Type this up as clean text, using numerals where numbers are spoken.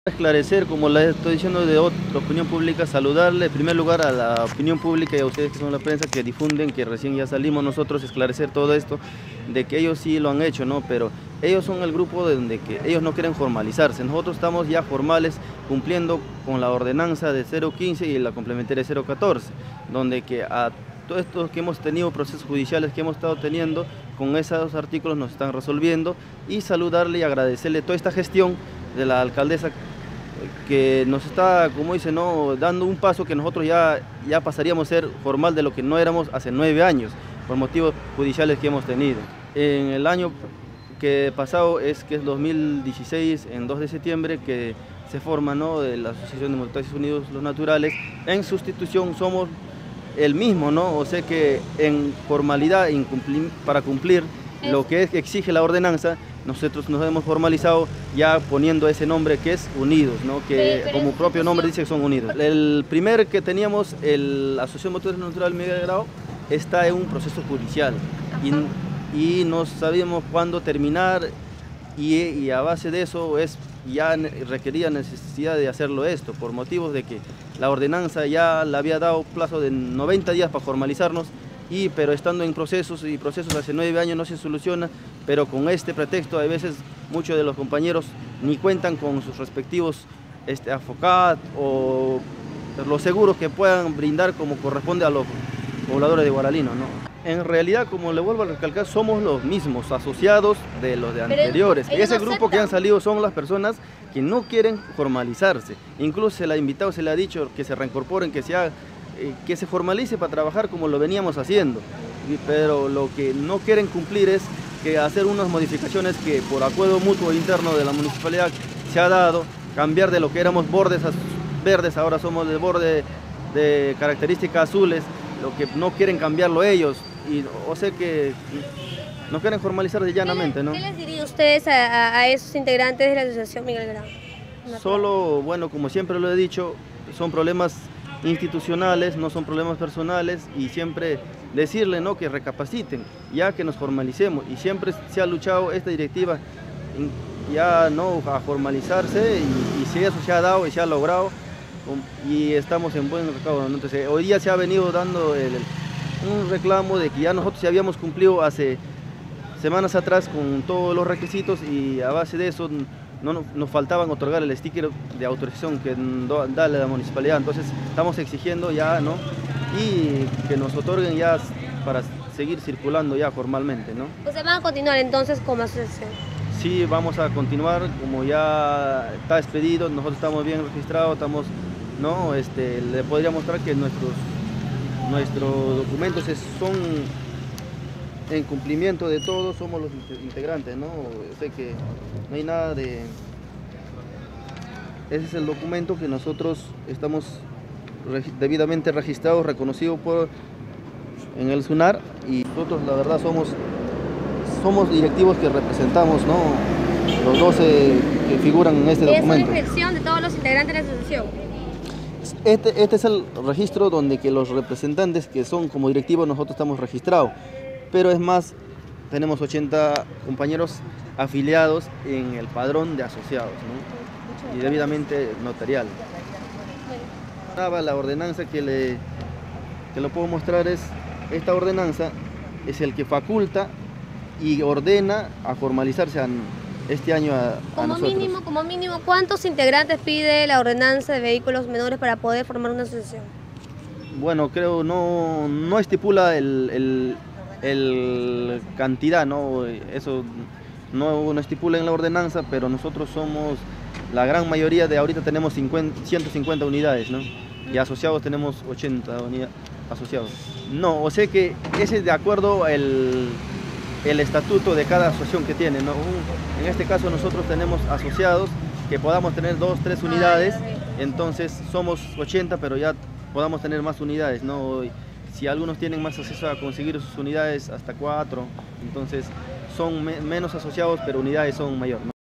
Esclarecer, como les estoy diciendo de otra opinión pública, saludarle en primer lugar a la opinión pública y a ustedes que son la prensa que difunden, que recién ya salimos nosotros, esclarecer todo esto, de que ellos sí lo han hecho, ¿no? Pero ellos son el grupo de donde que ellos no quieren formalizarse. Nosotros estamos ya formales cumpliendo con la ordenanza de 015 y la complementaria de 014, donde que a todos estos que hemos tenido procesos judiciales que hemos estado teniendo, con esos artículos nos están resolviendo, y saludarle y agradecerle toda esta gestión de la alcaldesa que nos está, como dice, ¿no?, dando un paso que nosotros ya pasaríamos a ser formal de lo que no éramos hace 9 años, por motivos judiciales que hemos tenido. En el año que pasado, que es 2016, en 2 de septiembre, que se forma, ¿no?, de la Asociación de Montañas Unidos Los Naturales. En sustitución somos el mismo, ¿no? O sea que en formalidad, para cumplir lo que exige la ordenanza, nosotros nos hemos formalizado ya poniendo ese nombre que es Unidos, ¿no?, que como propio nombre dice que son unidos. El primer que teníamos, la Asociación de Montañas Naturales Miguel Grau, está en un proceso judicial y no sabíamos cuándo terminar, y a base de eso ya requería necesidad de hacerlo esto, por motivos de que la ordenanza ya le había dado plazo de 90 días para formalizarnos, pero estando en procesos hace 9 años no se soluciona, pero con este pretexto a veces muchos de los compañeros ni cuentan con sus respectivos AFOCAT o los seguros que puedan brindar como corresponde a los pobladores de Guaralino, ¿no? En realidad, como le vuelvo a recalcar, somos los mismos asociados de los de anteriores. Ese grupo que han salido son las personas que no quieren formalizarse. Incluso se le ha invitado, se le ha dicho que se reincorporen, que se formalice para trabajar como lo veníamos haciendo. Pero lo que no quieren cumplir es que hacer unas modificaciones que por acuerdo mutuo interno de la municipalidad se ha dado, cambiar de lo que éramos bordes verdes, ahora somos de borde de características azules, lo que no quieren cambiarlo ellos. O sea que no quieren formalizarse llanamente, ¿no? ¿Qué les diría ustedes a esos integrantes de la Asociación Miguel Grau? Solo, bueno, como siempre lo he dicho, son problemas institucionales, no son problemas personales, y siempre decirle, ¿no?, que recapaciten, ya que nos formalicemos, y siempre se ha luchado esta directiva ya, ¿no?, a formalizarse, y si eso se ha dado y se ha logrado, y estamos en buen recaudo, ¿no? Entonces, hoy día se ha venido dando un reclamo de que ya nosotros ya habíamos cumplido hace semanas atrás con todos los requisitos, y a base de eso nos faltaban otorgar el sticker de autorización que da la municipalidad. Entonces estamos exigiendo ya, ¿no?, y que nos otorguen ya para seguir circulando ya formalmente, ¿no? ¿Ustedes van a continuar entonces como asociación? Sí, vamos a continuar, como ya está expedido, nosotros estamos bien registrados, estamos, ¿no?, le podría mostrar que nuestros documentos son en cumplimiento de todos, somos los integrantes, ¿no? Sé que no hay nada de... Ese es el documento que nosotros estamos debidamente registrados, reconocidos en el SUNAR, y nosotros la verdad somos directivos que representamos, ¿no?, los 12 que figuran en este documento. ¿Es una inscripción de todos los integrantes de la asociación? Este es el registro donde que los representantes que son como directivos nosotros estamos registrados, pero es más, tenemos 80 compañeros afiliados en el padrón de asociados, ¿no?, y debidamente notarial. La ordenanza que lo puedo mostrar esta ordenanza es el que faculta y ordena a formalizarse este año a nosotros. Como mínimo, ¿cuántos integrantes pide la ordenanza de vehículos menores para poder formar una asociación? Bueno, creo no estipula el cantidad, ¿no? Eso no estipula en la ordenanza, pero nosotros somos la gran mayoría ahorita tenemos 150 unidades, ¿no? Y asociados tenemos 80 unidades asociados. No, o sea que ese es de acuerdo el estatuto de cada asociación que tiene, ¿no? En este caso nosotros tenemos asociados que podamos tener 2, 3 unidades, entonces somos 80, pero ya podamos tener más unidades, ¿no? Si algunos tienen más acceso a conseguir sus unidades, hasta 4, entonces son menos asociados, pero unidades son mayores, ¿no?